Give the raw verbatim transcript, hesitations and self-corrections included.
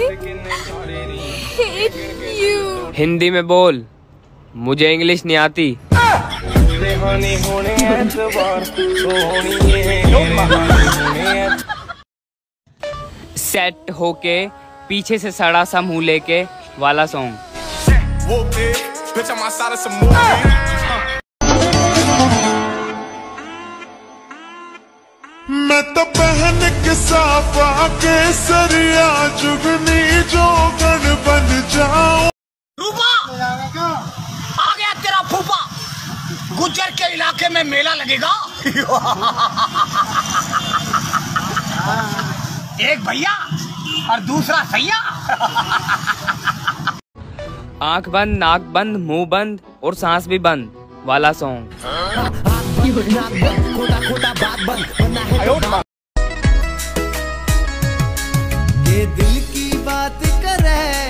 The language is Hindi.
hate you. हिंदी में बोल, मुझे इंग्लिश नहीं आती। सेट होके पीछे से सड़ा सा मुंह लेके वाला सॉन्ग। मैं तो बहन के साफा के सरिया जुगनी जोगन बन जाऊं। रूपा आ गया तेरा फूफा। गुज्जर के इलाके में मेला लगेगा। एक भैया और दूसरा सैया। आंख बंद, नाक बंद, मुंह बंद और सांस भी बंद वाला सॉन्ग। ये दिल की बात करे